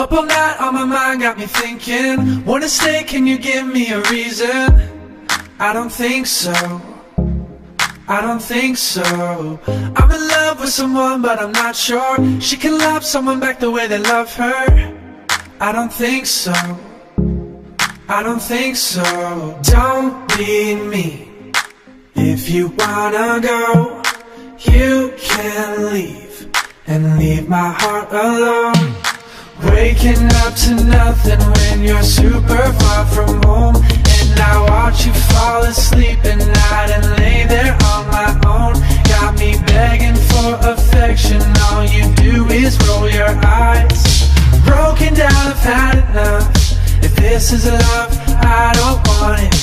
Up all night on my mind, got me thinking. Wanna stay, can you give me a reason? I don't think so, I don't think so. I'm in love with someone but I'm not sure she can love someone back the way they love her. I don't think so, I don't think so. Don't be me. If you wanna go, you can leave and leave my heart alone. Waking up to nothing when you're super far from home, and I watch you fall asleep at night and lay there on my own. Got me begging for affection, all you do is roll your eyes. Broken down, I've had enough. If this is love, I don't want it.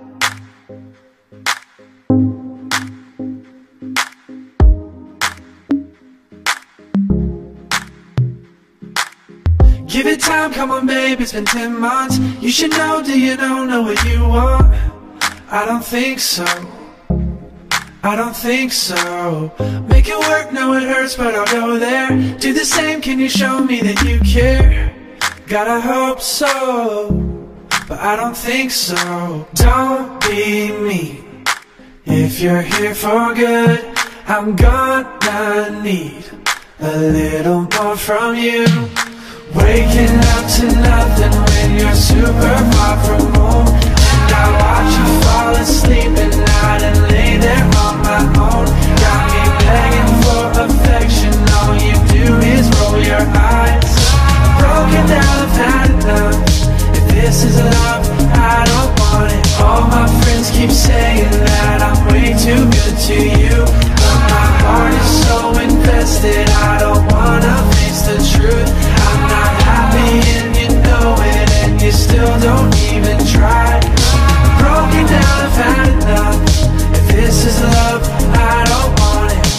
Give it time, come on babe, it's been 10 months. You should know, do you know what you want? I don't think so, I don't think so. Make it work, know it hurts, but I'll go there. Do the same, can you show me that you care? Gotta hope so, but I don't think so. Don't be me. If you're here for good, I'm gonna need a little more from you. Waking up to nothing when you're super far from home, and I watch you fall asleep at night and lay there on my own. Got me begging for affection, all you do is roll your eyes. Broken down, I've had enough. If this is love, I don't want it. All my friends keep saying that I'm way too good to you, but my heart is so invested, I don't wanna face the truth. I'm not happy and you know it, and you still don't even try. Broken down, I've had enough. If this is love, I don't want it.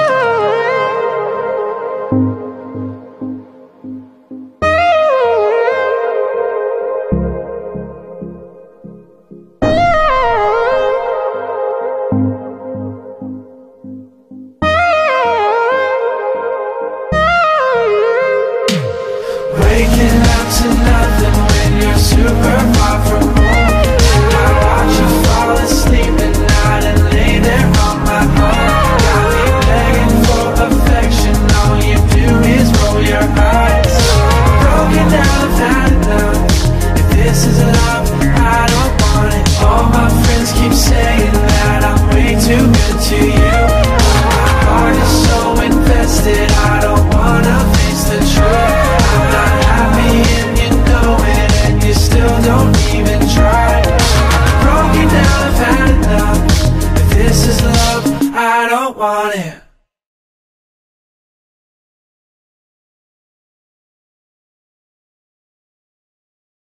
Waking up to nothing when you're super far from home, and I watch you fall asleep at night and lay there on my own. Got me begging for affection, all you do is roll your eyes. Broken down, I've had enough. If this is love, I don't want it. All my friends keep saying that I'm way too good to you, but my heart is so invested, I don't wanna face the truth. I'm not happy and you know it, and you still don't even try. Broken down, I've had enough. If this is love, I don't want it.